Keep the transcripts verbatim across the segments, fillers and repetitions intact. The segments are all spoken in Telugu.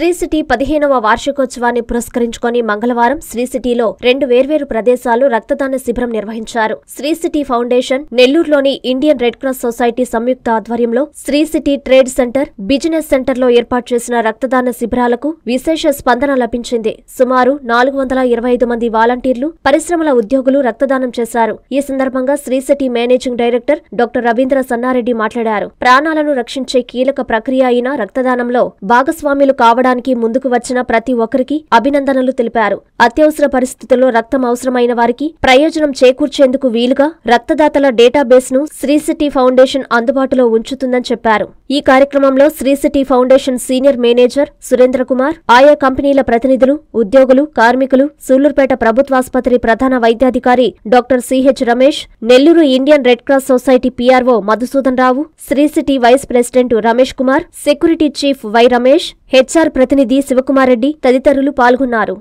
శ్రీ సిటీ పదిహేనవ వార్షికోత్సవాన్ని పురస్కరించుకొని మంగళవారం శ్రీ సిటీలో రెండు వేర్వేరు ప్రదేశాలు రక్తదాన శిబిరం నిర్వహించారు. శ్రీ సిటీ ఫౌండేషన్, నెల్లూరులోని ఇండియన్ రెడ్ క్రాస్ సొసైటీ సంయుక్త ఆధ్వర్యంలో Sri City trade centre, business సెంటర్లో ఏర్పాటు చేసిన రక్తదాన శిబిరాలకు విశేష స్పందన లభించింది. సుమారు నాలుగు వందల ఇరవై ఐదు మంది వాలంటీర్లు, పరిశ్రమల ఉద్యోగులు రక్తదానం చేశారు. ఈ సందర్భంగా Sri City managing director doctor Ravindra Sannareddy మాట్లాడారు. ప్రాణాలను రక్షించే కీలక ప్రక్రియ అయిన రక్తదానంలో భాగస్వాములు కావడం డానికి ముందుకు వచ్చిన ప్రతి ఒక్కరికి అభినందనలు తెలిపారు. అత్యవసర పరిస్థితుల్లో రక్తం అవసరమైన వారికి ప్రయోజనం చేకూర్చేందుకు వీలుగా రక్తదాతల డేటాబేస్ ను శ్రీ సిటీ ఫౌండేషన్ అందుబాటులో ఉంచుతుందని చెప్పారు. ఈ కార్యక్రమంలో Sri City Foundation senior manager Surendra Kumar, ఆయా కంపెనీల ప్రతినిధులు, ఉద్యోగులు, కార్మికులు, సూళ్లూరుపేట ప్రభుత్వాసుపత్రి ప్రధాన వైద్యాధికారి doctor CH Ramesh, Nellore Indian Red Cross Society PRO Madhusudan Rao, Sri City vice president Ramesh Kumar, security chief Y Ramesh, HR ప్రతినిధి శివకుమారెడ్డి తదితరులు పాల్గొన్నారు.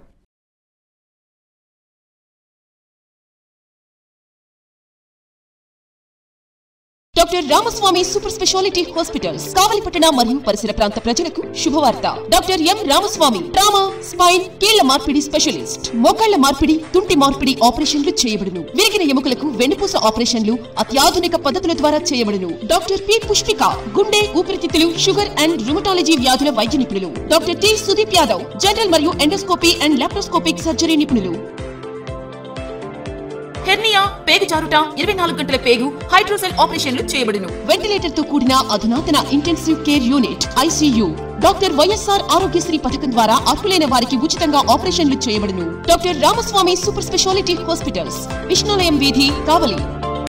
Doctor Ramaswamy super speciality hospitals కావలిపట్టణ మరియు పరిసర ప్రాంత ప్రజలకు శుభవార్త. Doctor M Ramaswamy trauma, spine, కీళ్ల మార్పిడి స్పెషలిస్ట్. మోకాళ్ల మార్పిడి, తుంటి మార్పిడి ఆపరేషన్లు చేయబడును. విరిగిన ఎముకలకు వెన్నుపూస ఆపరేషన్లు అత్యాధునిక పద్ధతుల ద్వారా చేయబడును. డాక్టర్ పి పుష్పిక గుండె, ఊపిరితిత్తులు, షుగర్ అండ్ రుమటాలజీ వ్యాధుల వైద్య నిపుణులు. Doctor T Sudeep Yadav general మరియు ఎండోస్కోపీ అండ్ లాప్రోస్కోపిక్ సర్జరీ నిపుణులు. హెర్నియా, పేగు జారుట, ఇరవై నాలుగు గంటల పేగు, హైడ్రోసెల్ ఆపరేషన్లు చేయబడును. వెంటిలేటర్ తో కూడిన అధునాతన intensive care unit ICU. Doctor YSR Aarogyasri పథకం ద్వారా అర్హులైన వారికి ఉచితంగా ఆపరేషన్లు చేయబడును. Doctor Ramaswamy super speciality hospitals, Vishnulayam వీధి, కావలి.